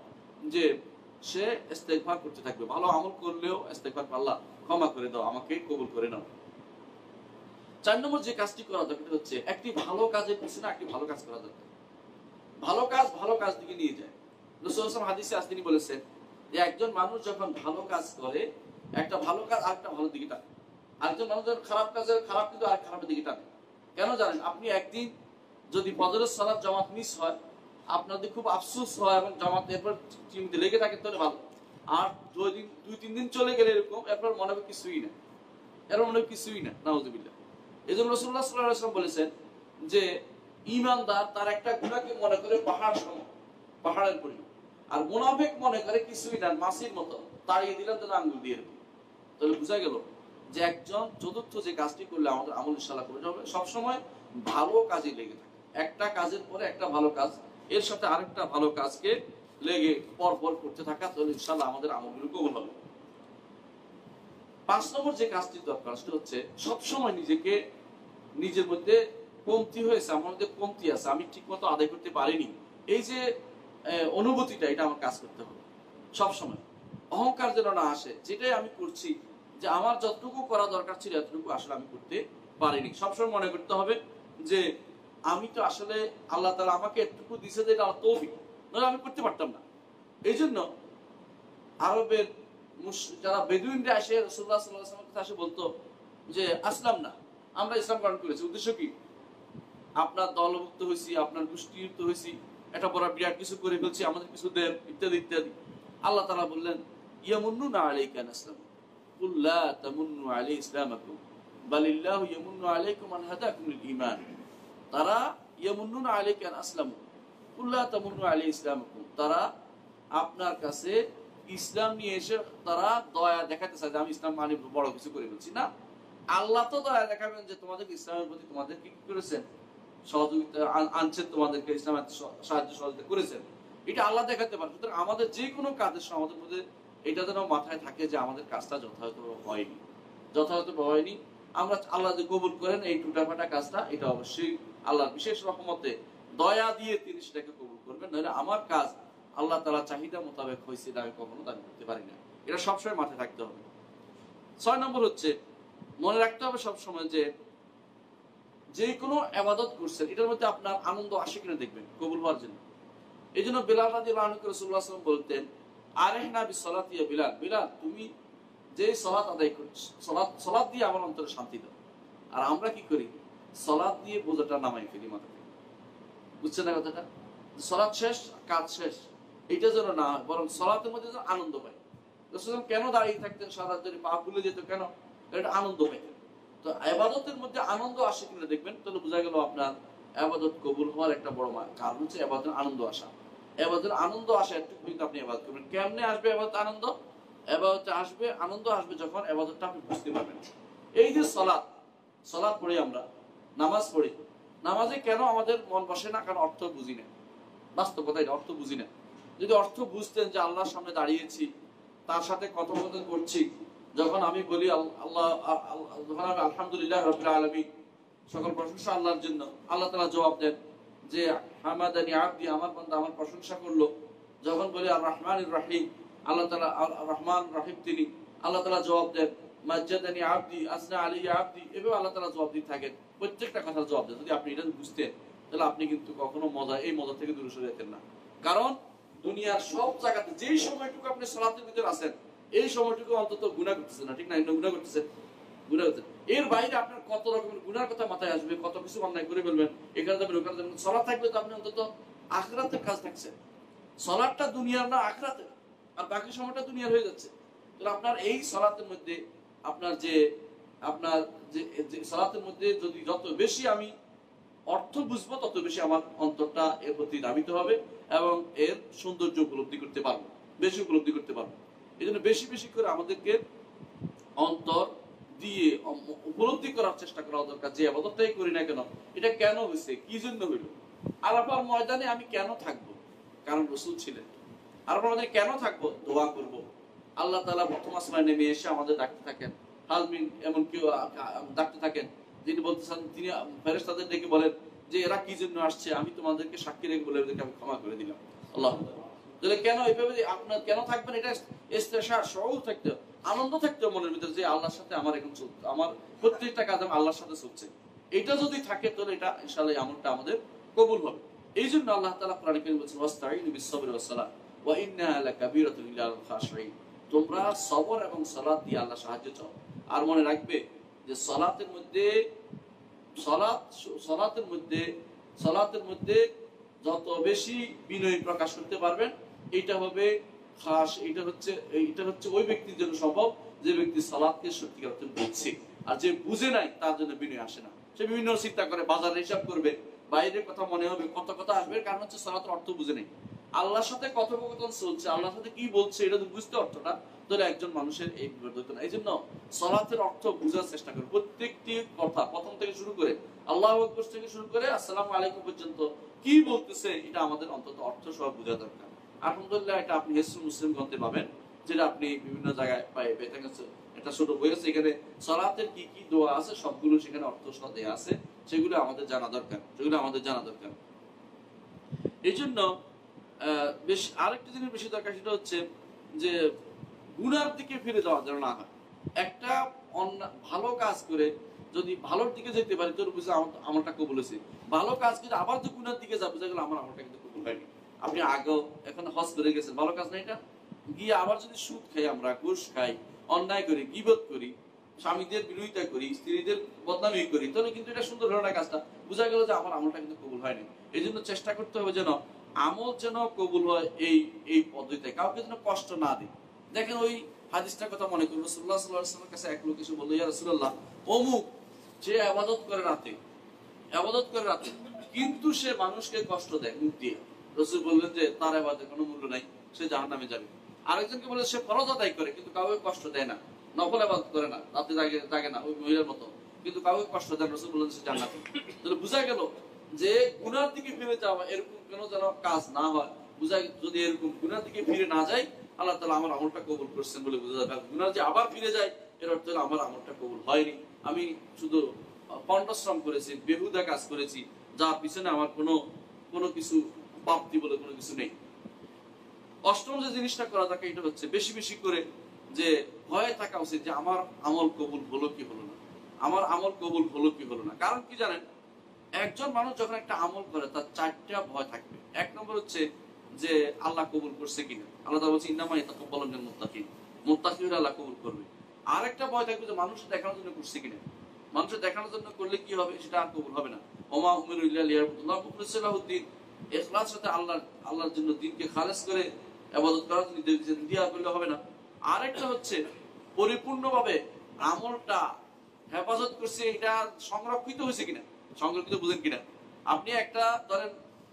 যে সে ইস্তেগফার করতে থাকবে, ভালো আমল করলেও ইস্তেগফার, আল্লাহ ক্ষমা করে দাও, আমাকে কবুল করে নাও। চার নম্বর যে কাজটি করা দরকার হচ্ছে একটি ভালো কাজের পিছনে একটি ভালো কাজ করা দরকার। ভালো কাজ ভালো কাজ দিকে নিয়ে যায়। রাসূল সাল্লাল্লাহু আলাইহি ওয়াসাল্লাম হাদিসে আসলে তিনি বলেছেন যে একজন মানুষ যখন ভালো কাজ করে, একটা ভালো কাজ আরেকটা ভালো দিকে টানে, আরেকজন মানুষ যখন খারাপ কাজের খারাপ কিন্তু আর খারাপের দিকে টানে। কেন জানেন? আপনি একদিন যদি ফজরের সালাত জামাত মিস হয়, আপনাদের খুব আফসোস হয় এবং জামাত এরপর টিমতে লেগে থাকে তাহলে ভালো। আর দুই দিন দুই তিন দিন চলে গেলে এরকম, এরপর মনে হবে কিছুই না, এরপর মনে হবে কিছুই না, নাউযুবিল্লাহ। এই জন্য রাসূলুল্লাহ সাল্লাল্লাহু আলাইহি ওয়াসাল্লাম বলেছেন যে ঈমানদার তার একটা গুনাহকে মনে করে পাহাড় সম, পাহাড়ের পরিমাণ, আর মুনাফিক মনে করে কিছুই না, মাছির মতো তাড়িয়ে দিলেন তো আঙ্গুল দিয়ে। তাহলে বোঝা গেল যে একজন চতুর্থ যে কাজটি করলে আমাদের আমল ইনশাআল্লাহ করে যাবে, সবসময় ভালো কাজে লেগে থাকে, একটা কাজের পরে একটা ভালো কাজ, এর সাথে আরেকটা ভালো কাজকে লেগে পর পর করতে থাকা, তাহলে ইনশাআল্লাহ আমাদের আমলগুলো কবুল হবে। পাঁচ নম্বর যে কাজটি দরকার সেটা হচ্ছে সবসময় নিজেকে, নিজের মধ্যে কমতি হয়েছে, আমার মধ্যে কমতি আছে, আমি ঠিক মতো আদায় করতে পারিনি, এই যে অনুভূতিটা, এটা আমার কাজ করতে হবে সবসময়। অহংকার যেন না আসে, যেটাই আমি করছি যে আমার যতটুকু করা দরকার ছিল এতটুকু আসলে আমি করতে পারিনি। সবসময় মনে করতে হবে যে আমি তো আসলে আল্লাহ তাআলা আমাকে এতটুকু দিয়েছে যে এটা তৌফিক, নইলে আমি করতে পারতাম না। এই জন্য আরবের যারা বেদুইনরা এসে রাসূলুল্লাহ সাল্লাল্লাহু আলাইহি ওয়াসাল্লামের কাছে এসে বলতো যে আসলাম না, আমরা ইসলাম গ্রহণ করেছি। উদ্দেশ্য কি? আপনার দলভুক্ত হয়েছি, আপনার গোষ্ঠীভুক্ত হয়েছি, এটা বড় বিরাট কিছু করে ফেলছি, আমাদের কিছু দেন, ইত্যাদি ইত্যাদি। আল্লাহ তাআলা বললেন ইয়ামুন্নুনা আলাইকা আন আসলামু কুল লা তামুন্নু আলাইহি ইসলামাকুম বালিল্লাহু ইয়ামুন্নু আলাইকুম আন হাদাকুম লিল ঈমান। তারা ইয়ামুন্নুনা আলাইকা আন আসলামু কুল লা তামুন্নু আলাইহি ইসলামাকুম, তারা আপনার কাছে ইসলাম নিয়ে এসে তারা দয়া দেখাতে চায় যে আমি ইসলাম মানে বড় কিছু করে ফেলছি। না, আল্লাহ তো দয়া দেখাবেন যে তোমাদের ইসলামের প্রতি তোমাদের কি করেছেন, সহযোগিতা আনছেন, তোমাদেরকে ইসলামের সাহায্য সহযোগিতা করেছেন, এটা আল্লাহ দেখাতে পারেন। সুতরাং আমাদের যে কোনো কাজের সময় আমাদের মধ্যে এটা যেন মাথায় থাকে যে আমাদের কাজটা যথাযথ হয়নি, যথাযথ হয়নি, আমরা আল্লাহ যে কবুল করেন এই টুটাফাটা কাজটা, এটা অবশ্যই আল্লাহর বিশেষ রহমতে দয়া দিয়ে তিনি সেটাকে কবুল করবেন, নইলে আমার কাজ আল্লাহ তাআলা চাহিদা মোতাবেক হয়েছে এটা আমি কখনো দাবি করতে পারি না। এটা সবসময় মাথায় রাখতে হবে। ছয় নম্বর হচ্ছে মনে রাখতে হবে সবসময় যে যে কোনো ইবাদত করছেন এটার মধ্যে আপনার আনন্দ আসে কিনা দেখবেন কবুল হওয়ার জন্য। এই জন্য বিলাল রাদিয়াল্লাহু আনহু রাসূলুল্লাহ সাল্লাল্লাহু আলাইহি ওয়াসাল্লাম বলতেন আরিহনা বিসসালাতি ইয়া বিলাল, বিলাল তুমি যে সালাত আদায় করছো, সালাত সালাত দিয়ে আমার অন্তরে শান্তি দাও। আর আমরা কি করি? সালাত দিয়ে বোঝাটা নামাই ফেলি মাথা থেকে। বুঝছেন না কথাটা? সালাত শেষ, কাজ শেষ, এটা যেন না হয়, বরং সালাতের মধ্যে যেন আনন্দ পাই। রাসূল কেন দাঁড়িয়ে থাকতেন সারা দিন, পা ভুলে যেত কেন? এটা আনন্দ পাইতেন। তো ইবাদতের মধ্যে আনন্দ আসে কিনা দেখবেন, তাহলে বোঝা গেল আপনার ইবাদত কবুল হওয়ার একটা বড় কারণ হচ্ছে ইবাদতের আনন্দ আসা। ইবাদতের আনন্দ আসা একটু কিন্তু আপনি ইবাদত করবেন। কেমনে আসবে ইবাদত আনন্দ? ইবাদতে আসবে আনন্দ আসবে যখন ইবাদতটা আপনি বুঝতে পারবেন। এই যে সালাত, সালাত পড়ি আমরা, নামাজ পড়ি, নামাজে কেন আমাদের মন বসে না? কারণ অর্থ বুঝি না। বাস্তব কথা, এটা অর্থ বুঝি না। যদি অর্থ বুঝতেন যে আল্লাহর সামনে দাঁড়িয়েছি, তার সাথে কথোপকথন করছি, যখন আমি বলি আল্লাহ, যখন আমি আলহামদুলিল্লাহ রাব্বিল আলামিন, সকল প্রশংসা আল্লাহর জন্য, আল্লাহ তাআলা জবাব দেন যে হামাদানি আবদি, আমার বান্দা আমার প্রশংসা করলো। যখন বলি আর রহমানির রহিম, আল্লাহ তাআলা রহমান রহিম তিনি, আল্লাহ তাআলা জবাব দেন মাজ্জাদানি আবদি আসনা আলাইহি আবদি, এভাবে আল্লাহ তাআলা জবাব দিতে থাকেন, প্রত্যেকটা কথার জবাব দেন। যদি আপনি এটা বুঝতেন তাহলে আপনি কিন্তু কখনো মজা এই মজা থেকে দূরে সরে যেতেন না। কারণ দুনিয়ার সব জায়গাতে যেই সময়টুকু আপনি সালাতের ভিতরে আছেন এই সময়টুকু অন্তত গুনাহ করতেছেন না, ঠিক না? গুনাহ করতেছেন, গুনাহ করতেছেন। এর বাইরে আপনার কত রকমের গুনার কথা মাথায় আসবে, কত কিছু অন্যায় করে ফেলবেন, এখানে যাবেন ওখানে যাবেন। সালাত থাকলে তো আপনি অন্তত আখিরাতের কাজ থাকছে। সালাতটা দুনিয়ার না আখিরাতের, আর বাকি সময়টা দুনিয়ার হয়ে যাচ্ছে। তাহলে আপনার এই সালাতের মধ্যে আপনার যে আপনার যে সালাতের মধ্যে যদি যত বেশি আমি অর্থ বুঝবো তত বেশি আমার অন্তরটা এর প্রতি ধাবিত হবে এবং এর সৌন্দর্য উপলব্ধি করতে পারবো, বেশি উপলব্ধি করতে পারবো। এই জন্য বেশি বেশি করে আমাদেরকে অন্তর দিয়ে উপলব্ধি করার চেষ্টা করা দরকার যে ইবাদতটাই করি না কেন, এটা কেন হয়েছে, কি জন্য হইল। আরাফার ময়দানে আমি কেন থাকবো? কারণ রাসূল ছিলেন। আরাফার ময়দানে কেন থাকবো? দোয়া করব। আল্লাহ তাআলা প্রথম আসমানে নেমে এসে আমাদের ডাকতে থাকেন, হাজমিন এমন কেউ ডাকতে থাকেন, যিনি বলতেছেন, তিনি ফেরেশতাদের ডেকে বলেন যে এরা কি জন্য আসছে, আমি তোমাদেরকে সাক্ষী রেখে বলে এদেরকে আমি ক্ষমা করে দিলাম। আল্লাহ। তো তাহলে কেন এইভাবে আপনার কেন থাকবেন, এটা ইস্তেশার শউর থাকতে, আনন্দ থাকতে মনের ভিতরে যে আল্লাহর সাথে আমার এখন চলছে, আমার প্রত্যেকটা কাজ আমি আল্লাহর সাথে চলছে, এটা যদি থাকে তাহলে এটা ইনশাআল্লাহ আমলটা আমাদের কবুল হবে। এই জন্য আল্লাহ তাআলা কোরআনে কারীমে বলেছেন ওয়াস্তাঈনু বিস-সাবরি ওয়াস-সালাহ ওয়া ইন্নাহা লাকাবীরাতুন ইল্লা আল-খাশিঈন, তোমরা সবর এবং সালাত দিয়ে আল্লাহ সাহায্য চাও। আর মনে রাখবে যে সালাতের মধ্যে সালাত সালাতের মধ্যে সালাতের মধ্যে যত বেশি বিনয় প্রকাশ করতে পারবেন এটা হবে খাস, এটা হচ্ছে এটা হচ্ছে ওই ব্যক্তির জন্য সম্ভব যে ব্যক্তি সালাতকে সত্যিকার অর্থে বুঝছে। আর যে বুঝে নাই তার জন্য বিনয় আসে না। সে বিভিন্ন চিন্তা করে, বাজার হিসাব করবে, বাইরের কথা মনে হবে, কত কথা আসবে, কারণ হচ্ছে সালাতের অর্থ বুঝে নেই। আল্লাহর সাথে কথোপকথন চলছে, আল্লাহর সাথে কি বলছে এটা তো বুঝতে অর্থটা, তাহলে একজন মানুষের এই বিপদ হতো না। এই জন্য সালাতের অর্থ বুঝার চেষ্টা করে, প্রত্যেকটি কথা প্রথম থেকে শুরু করে আল্লাহু আকবার থেকে শুরু করে আসসালামু আলাইকুম পর্যন্ত কি বলতেছে এটা আমাদের অন্তত অর্থ সহ বোঝা দরকার। আলহামদুলিল্লাহ এটা আপনি হিসনুল মুসলিম গ্রন্থে পাবেন, যেটা আপনি বিভিন্ন জায়গায় পাই পেতে গেছে। এটা ছোট বই আছে, এখানে সালাতের কি কি দোয়া আছে সবগুলো সেখানে অর্থ সহ দেয়া আছে, সেগুলো আমাদের জানা দরকার, সেগুলো আমাদের জানা দরকার। এই জন্য বেশ আরেকটা জিনিস বেশি দরকার, সেটা হচ্ছে যে গুনার দিকে ফিরে যাওয়া যেন না হয়। একটা ভালো কাজ করে যদি ভালোর দিকে যেতে পারি তোর বুঝে আমলটা কবুল হয়েছে, ভালো কাজ করে আবার তো গুনার দিকে যাবে, যেগুলো আমার আমলটা কিন্তু কবুল হয়নি। আপনি আগেও এখন হজ করে গেছেন, ভালো কাজ না এটা, গিয়ে আবার যদি সুদ খাই, আমরা ঘুষ খাই, অন্যায় করি, গীবত করি, স্বামীদের বিরোধিতা করি, স্ত্রীদের বদনামি করি, তাহলে কিন্তু এটা সুন্দর হলো না কাজটা, বোঝা গেল যে আমার আমলটা কিন্তু কবুল হয়নি। এই জন্য চেষ্টা করতে হবে যেন আমল যেন কবুল হয় এই এই পদ্ধতিতে, কাউকে যেন কষ্ট না দিই। দেখেন ওই হাদিসটার কথা মনে করুন, রাসূলুল্লাহ সাল্লাল্লাহু আলাইহি ওয়াসাল্লামের কাছে এক লোক এসে বলল, ইয়া রাসূলুল্লাহ, অমুক যে ইবাদত করে রাতে ইবাদত করে রাতে কিন্তু সে মানুষকে কষ্ট দেয় মুখ দিয়ে। রাসূল বললেন যে তার ইবাদতের কোনো মূল্য নাই, সে জাহান্নামে যাবে। আরেকজনকে বলে সে ফরজ আদায় করে কিন্তু কাউকে কষ্ট দেয় না, নফল ইবাদত করে না, রাতে জাগে জাগে না, ওই মহিলার মতো, কিন্তু কাউকে কষ্ট দেয়। রাসূল বললেন সে জান্নাতে। তাহলে বোঝা গেল যে গুনার দিকে ফিরে যাওয়া এরকম কেন যেন কাজ না হয়, বুঝা যদি এরকম গুনার দিকে ফিরে না যায় আল্লাহ তাআলা আমার আমলটা কবুল করছেন বলে বোঝা যাবে। গুনার যে আবার ফিরে যায় এর অর্থ হলো আমার আমলটা কবুল হয়নি, আমি শুধু পণ্ডশ্রম করেছি, বেহুদা কাজ করেছি, যার পিছনে আমার কোনো কোনো কিছু প্রাপ্তি বলে কোনো কিছু নেই। অষ্টম যে জিনিসটা করা থাকে এটা হচ্ছে বেশি বেশি করে যে ভয়ে থাকা উচিত যে আমার আমল কবুল হলো কি হলো না, আমার আমল কবুল হলো কি হলো না। কারণ কি জানেন, একজন মানুষ যখন একটা আমল করে তার চারটা ভয় থাকবে। এক নম্বর হচ্ছে যে আল্লাহ কবুল করছে কিনা, আল্লাহ তাআলা বলছেন ইন্নামা ইয়াতাকাব্বালু মিনাল মুত্তাকিন, মুত্তাকিরা আল্লাহ কবুল করবে। আরেকটা ভয় থাকবে যে মানুষ দেখানোর জন্য করছে কিনা, মানুষের দেখানোর জন্য করলে কি হবে, সেটা আর কবুল হবে না। ওমা উমিরু ইল্লা লিয়াবুদুল্লাহ মুখলিসিন লাহুদ্দিন, ইখলাস সাথে আল্লাহ আল্লাহর জন্য দ্বীনকে খালেস করে ইবাদত করার জন্য দিয়া করলে হবে না। আরেকটা হচ্ছে পরিপূর্ণভাবে আমলটা হেফাজত করছে, এটা সংরক্ষিত হয়েছে কিনা, সংরক্ষিত বুঝেন কিনা। আপনি একটা ধরেন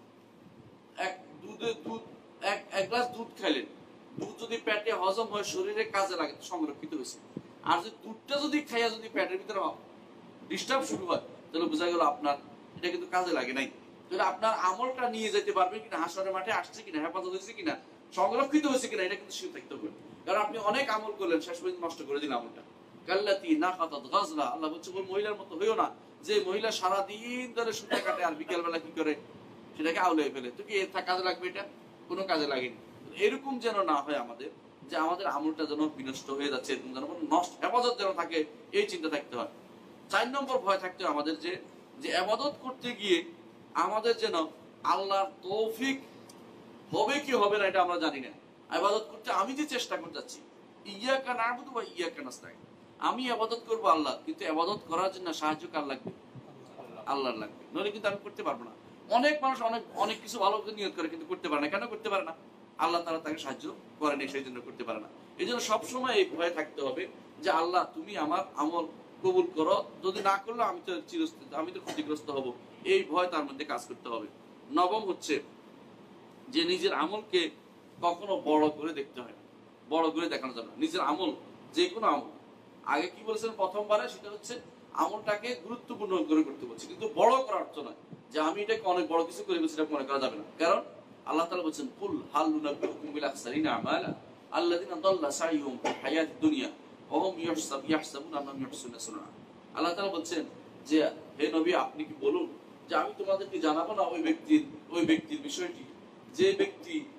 এক দুধে দুধ এক এক গ্লাস দুধ খাইলেন, দুধ যদি পেটে হজম হয় শরীরে কাজে লাগে, সংরক্ষিত হয়েছে। আর যদি দুধটা যদি খাইয়া যদি পেটের ভিতরে ডিস্টার্ব শুরু হয় তাহলে বোঝা গেল আপনার এটা কিন্তু কাজে লাগে নাই। তাহলে আপনার আমলটা নিয়ে যেতে পারবেন কিনা, হাসরের মাঠে আসছে কিনা, হেফাজত হয়েছে কিনা, সংরক্ষিত হয়েছে কিনা, এটা কিন্তু শিওর থাকতে হবে। কারণ আপনি অনেক আমল করলেন, শেষ পর্যন্ত নষ্ট করে দিলেন আমলটা। কাল্লাতি নাকাতাত গাজলা, আল্লাহ বলছে ওই মহিলার মতো হইও না যে মহিলা সারা দিন ধরে সুতা কাটে আর বিকেল বেলা কি করে সেটাকে আউলে ফেলে, তো কি এর কাজে লাগবে, এটা কোনো কাজে লাগেনি। এরকম যেন না হয় আমাদের, যে আমাদের আমলটা যেন বিনষ্ট হয়ে যাচ্ছে, এরকম যেন নষ্ট হেফাজত যেন থাকে, এই চিন্তা থাকতে হয়। চার নম্বর ভয় থাকতে হয় আমাদের যে যে ইবাদত করতে গিয়ে আমাদের যেন আল্লাহর তৌফিক হবে কি হবে না এটা আমরা জানি না। ইবাদত করতে আমি যে চেষ্টা করে যাচ্ছি, ইয়াকা না'বুদু ওয়া ইয়াকা নাস্তাঈন, আমি ইবাদত করব আল্লাহ, কিন্তু ইবাদত করার জন্য সাহায্য কার লাগবে, আল্লাহর লাগবে, নইলে কিন্তু আমি করতে পারবো না। অনেক মানুষ অনেক অনেক কিছু ভালো নিয়ত করে কিন্তু করতে পারে না। কেন করতে পারে না? আল্লাহ তাআলা তাকে সাহায্য করেনি, সেই জন্য করতে পারে না। এই জন্য সবসময় এই ভয়ে থাকতে হবে যে আল্লাহ তুমি আমার আমল কবুল করো, যদি না করলে আমি তো চিরস্থায়ী, আমি তো ক্ষতিগ্রস্ত হব, এই ভয় তার মধ্যে কাজ করতে হবে। নবম হচ্ছে যে নিজের আমলকে কখনো বড় করে দেখতে হয় না, বড় করে দেখানো যাবে না। নিজের আমল যে কোনো আমল, আগে কি বলেছেন প্রথমবারে, সেটা হচ্ছে আমলটাকে গুরুত্বপূর্ণ করে করতে বলছে, কিন্তু বড় করার অর্থ নয় যে আমি এটাকে অনেক বড় কিছু করে সেটা মনে করা যাবে না। কারণ আল্লাহ তাআলা বলেছেন কুল হাল নুনাব্বিউকুম বিল আখসারিনা আমালা আল্লাযিনা দাল্লা সাইয়ুহুম ফিল হায়াতিদ দুনিয়া ওয়া হুম ইয়াহসাবুনা আন্নাহুম ইউহসিনুনা সুনআ। আল্লাহ তাআলা বলেন যে হে নবী আপনি কি বলুন যে আমি তোমাদেরকে জানাবো না ওই ব্যক্তির ওই ব্যক্তির বিষয়টি যে ব্যক্তি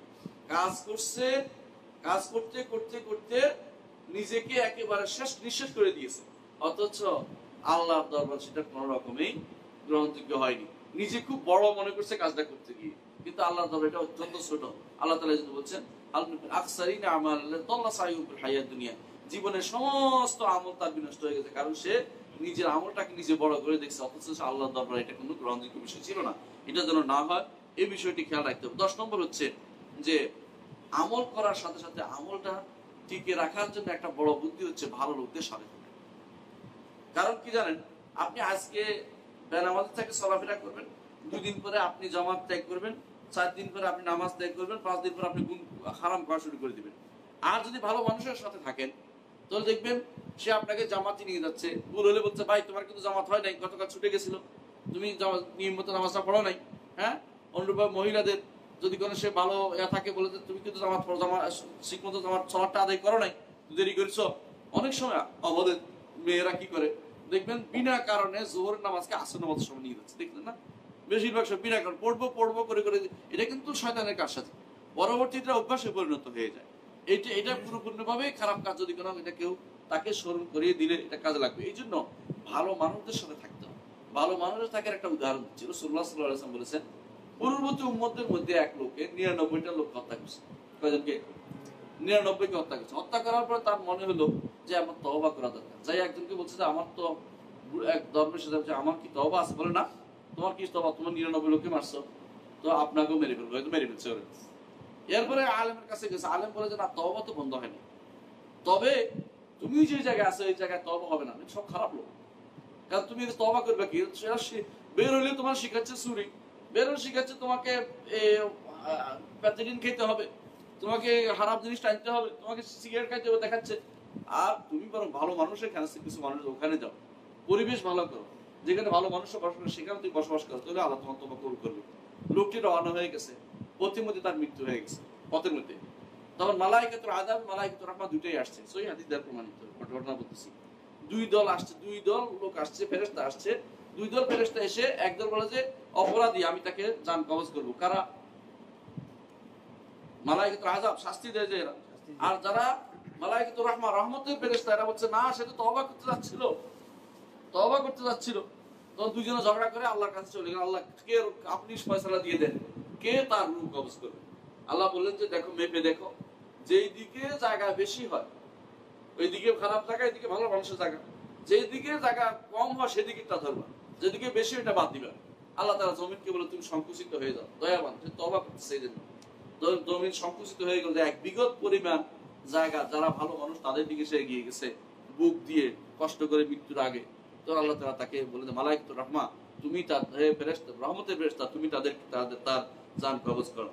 কাজ করছে, কাজ করতে করতে করতে নিজেকে একেবারে শেষ নিঃশেষ করে দিয়েছে, অথচ আল্লাহর দরবার সেটা কোন রকমেই গ্রহণযোগ্য হয়নি। নিজে খুব বড় মনে করছে কাজটা করতে গিয়ে, কিন্তু আল্লাহর দরবার এটা অত্যন্ত ছোট। আল্লাহ তাআলা যদি বলছেন আকসারিনা আমাল তাল্লা সাইয়ুল হায়াত দুনিয়া, জীবনের সমস্ত আমল তার বিনষ্ট হয়ে গেছে, কারণ সে নিজের আমলটাকে নিজে বড় করে দেখছে, অথচ আল্লাহর দরবার এটা কোনো গ্রহণযোগ্য বিষয় ছিল না। এটা যেন না হয় এই বিষয়টি খেয়াল রাখতে হবে। দশ নম্বর হচ্ছে যে আমল করার সাথে সাথে আমলটা টিকে রাখার জন্য একটা বড় বুদ্ধি হচ্ছে ভালো লোকদের সাথে থাকা। কারণ কি জানেন, আপনি আজকে বেনামাজি থেকে চলাফেরা করবেন, দুই দিন পরে আপনি জামাত ত্যাগ করবেন, চার দিন পরে আপনি নামাজ ত্যাগ করবেন, পাঁচ দিন পরে আপনি গুণ হারাম করা শুরু করে দিবেন। আর যদি ভালো মানুষের সাথে থাকেন তাহলে দেখবেন সে আপনাকে জামাতে নিয়ে যাচ্ছে, ভুল হলে বলছে ভাই তোমার কিন্তু জামাত হয় নাই, গতকাল ছুটে গেছিল, তুমি নিয়মিত নামাজটা পড়ো নাই। হ্যাঁ, অনুরূপভাবে মহিলাদের যদি কোনো সে ভালো ইয়া থাকে বলে যে তুমি কিন্তু জামাত পড়ো, জামা ঠিক মতো তোমার সলাৎটা আদায় করো নাই, দেরি করেছো। অনেক সময় আমাদের মেয়েরা কি করে দেখবেন বিনা কারণে জোহরের নামাজকে আসর নামাজের সময় নিয়ে যাচ্ছে, দেখলেন না? বেশিরভাগ সব বিনা কারণ পড়বো পড়বো করে করে, এটা কিন্তু শয়তানের কাজ সাথে পরবর্তীতে অভ্যাসে পরিণত হয়ে যায়। এটা এটা পুরোপূর্ণভাবে খারাপ কাজ, যদি কোনো এটা কেউ তাকে স্মরণ করিয়ে দিলে এটা কাজে লাগবে। এই জন্য ভালো মানুষদের সাথে থাকতে হবে। ভালো মানুষের থাকার একটা উদাহরণ ছিল, রাসূলুল্লাহ সাল্লাল্লাহু আলাইহি ওয়াসাল্লাম বলেছেন পূর্ববর্তী উম্মতের মধ্যে এক লোকে নিরানব্বইটা লোক হত্যা করছে। কয়জনকে? নিরানব্বইকে হত্যা করছে। হত্যা করার পর তার মনে হলো যে আমার তওবা করা দরকার। যাই একজনকে বলছে যে আমার তো এক দরবেশ সাহেব, আমার কি তওবা আছে? বলে না, তোমার কি তওবা? তোমার নিরানব্বই লোককে মারছো, তো আপনাকেও মেরে ফেলবো, হয়তো মেরে ফেলছে ওরা। এরপরে আলেমের কাছে গেছে, আলেম বলে যে না, তওবা তো বন্ধ হয়নি, তবে তুমি যে জায়গায় আছো এই জায়গায় তওবা হবে না, সব খারাপ লোক। কারণ তুমি তওবা করবে কি? বের হলে তোমার শিখাচ্ছে চুরি, বের হলে শিখাচ্ছে তোমাকে প্যাথেডিন খেতে হবে, তোমাকে হারাম জিনিস টানতে হবে, তোমাকে সিগারেট খাইতে হবে দেখাচ্ছে। আর তুমি বরং ভালো মানুষের কাছে কিছু মানুষ ওখানে যাও, পরিবেশ ভালো করো, যেখানে ভালো মানুষের বসবাস করে সেখানে তুমি বসবাস করো, তাহলে আল্লাহ তোমার তওবা কবুল করবে। লোকটি রওনা হয়ে গেছে, পথের মধ্যে তার মৃত্যু হয়ে গেছে, পথের মধ্যে। তখন মালাইকাতুল আযাব, মালাইকাতুর রাহমাত দুটোই আসছে, সহিহ হাদিস দ্বারা প্রমাণিত ঘটনা বলতেছি। দুই দল আসছে, দুই দল লোক আসছে, ফেরেশতা আসছে। দুই দল ফেরেশতা এসে একদল বলে যে অপরাধী, আমি তাকে জান কবজ করব। কারা? মালাইকাতুল আযাব, শাস্তি দেয় যে এরা। আর যারা মালাইকাতুর রাহমা, রহমতের ফেরেশতা, এরা বলছে না, সে তো তওবা করতে যাচ্ছিল, তওবা করতে যাচ্ছিল। তখন দুইজনে ঝগড়া করে আল্লাহর কাছে চলে গেল, আল্লাহ কে, আপনি ফয়সালা দিয়ে দেন, কে তার রূহ কবজ করবে। আল্লাহ বললেন যে দেখো, মেপে দেখো, যেই দিকে জায়গা বেশি হয় ওইদিকে খারাপ জায়গা, এদিকে ভালো মানুষের জায়গা, যেই দিকে জায়গা কম হয় সেদিকেটা ধরবা, যেদিকে বেশি ওটা বাদ দিবা। আল্লাহ তাআলা জমিনকে বলে তুমি সংকুচিত হয়ে যাও, দয়াবান, তওবা করতেছে এই জন্য। জমিন সংকুচিত হয়ে গেল, এক বিগত পরিমাণ জায়গা যারা ভালো মানুষ তাদের দিকে সে এগিয়ে গেছে, বুক দিয়ে কষ্ট করে মৃত্যুর আগে। তো আল্লাহ তাআলা তাকে বলে যে মালাইকাতুর রাহমা, তুমি তার ফেরেশতা, রহমতের ফেরেশতা, তুমি তাদের তাদের তার জান কবজ করো।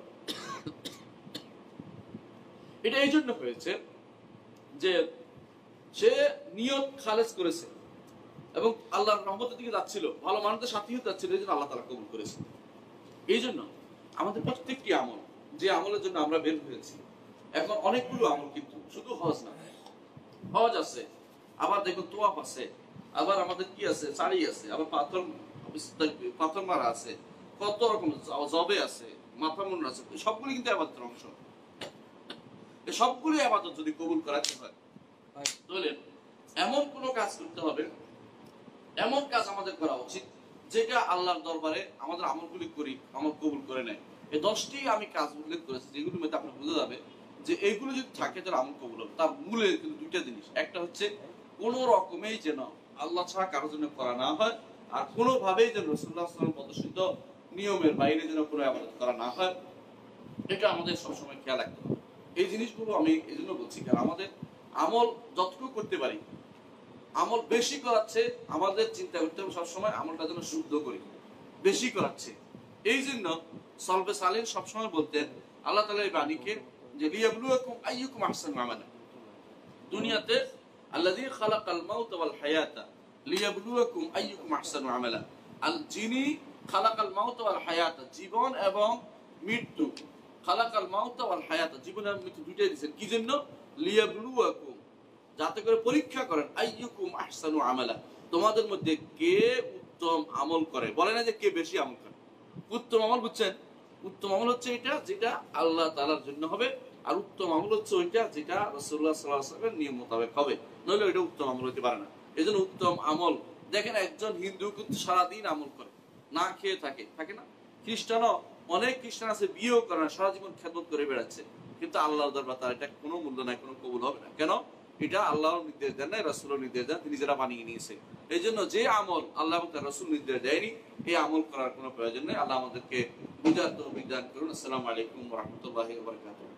এটা এই জন্য হয়েছে যে সে নিয়ত খালেস করেছে এবং আল্লাহর রহমতের দিকে যাচ্ছিল, ভালো মানুষদের সাথী হতে যাচ্ছিল, এই জন্য আল্লাহ তাআলা কবুল করেছে। এই জন্য আমাদের প্রত্যেকটি আমল, যে আমলের জন্য আমরা বের হয়েছি, এখন অনেকগুলো আমল, কিন্তু শুধু হজ না, হজ আছে, আবার দেখুন তোয়াফ আছে, আবার আমাদের কি আছে, চারি আছে, আবার পাথর পাথর মারা আছে, কত রকম জবে আছে, মাথা মুন্ডন আছে, সবগুলি কিন্তু ইবাদতের অংশ। সবগুলি ইবাদত যদি কবুল করাতে হয় তাহলে এমন কোন কাজ করতে হবে, এমন কাজ আমাদের করা উচিত যেটা আল্লাহর দরবারে আমাদের আমলগুলি করি আমল কবুল করে নেয়। এই দশটি আমি কাজ উল্লেখ করেছি, যেগুলোর মধ্যে আপনার বোঝা যাবে যে এইগুলো যদি থাকে তাহলে আমল কবুল হবে। তার মূলে কিন্তু দুইটা জিনিস, একটা হচ্ছে কোন রকমেই যেন আল্লাহ ছাড়া কারোর জন্য করা না হয়, আর কোনোভাবেই যেন রাসূলুল্লাহ সাল্লাল্লাহু আলাইহি ওয়াসাল্লাম প্রদর্শিত নিয়মের বাইরে যেন কোনো ইবাদত করা না হয়, এটা আমাদের সবসময় খেয়াল রাখতে হবে। এই জিনিসগুলো আমি এই জন্য বলছি, কারণ আমাদের আমল যতটুকু করতে পারি, আমল বেশি করাচ্ছে, আমাদের চিন্তা করতে হবে সবসময় আমলটা যেন শুদ্ধ করি, বেশি করাচ্ছে। এই জন্য সলফে সালিহ সবসময় বলতেন আল্লাহ তাআলা এই বাণীকে যে লিয়াবলুয়াকুম আইয়ুকুম আহসানু আমালা, দুনিয়াতে আল্লাযী খালাকাল মাউতা ওয়াল হায়াতা লিয়াবলুয়াকুম আইয়ুকুম আহসানু আমালা, আল যিনি খালাকাল মাউতা ওয়াল হায়াতা, জীবন এবং মৃত্যু, খালাকাল মাউতা ওয়াল হায়াতা, জীবন এবং মৃত্যু দুইটাই দিয়েছেন কি জন্য? লিয়াবলুয়াকুম, যাতে করে পরীক্ষা করেন, আইয়ুকুম আহসানু আমালা, তোমাদের মধ্যে কে উত্তম আমল করে। বলে না যে কে বেশি আমল করে, উত্তম আমল, বুঝছেন? উত্তম আমল হচ্ছে এটা যেটা আল্লাহ তাআলার জন্য হবে, আর উত্তম আমল হচ্ছে ওইটা যেটা রাসূলুল্লাহ সাল্লাল্লাহু আলাইহি ওয়াসাল্লামের নিয়ম মোতাবেক হবে, নইলে ওইটা উত্তম আমল হতে পারে না। এজন্য উত্তম আমল, দেখেন একজন হিন্দু কিন্তু সারাদিন আমল করে, না খেয়ে থাকে, থাকে না? খ্রিস্টানও, অনেক খ্রিস্টান আছে বিয়েও করে না, সারা জীবন খেদমত করে বেড়াচ্ছে, কিন্তু আল্লাহর দরবার তার এটা কোনো মূল্য নাই, কোনো কবুল হবে না। কেন? এটা আল্লাহর নির্দেশ দেন নাই, রাসূলের নির্দেশ দেন, তিনি যারা বানিয়ে নিয়েছে। এই জন্য যে আমল আল্লাহ এবং তার রাসূল নির্দেশ দেয়নি, এই আমল করার কোনো প্রয়োজন নেই। আল্লাহ আমাদেরকে বুঝার তৌফিক দান করুন। আসসালামু আলাইকুম ওয়া রাহমাতুল্লাহি ওয়া বারাকাতুহু।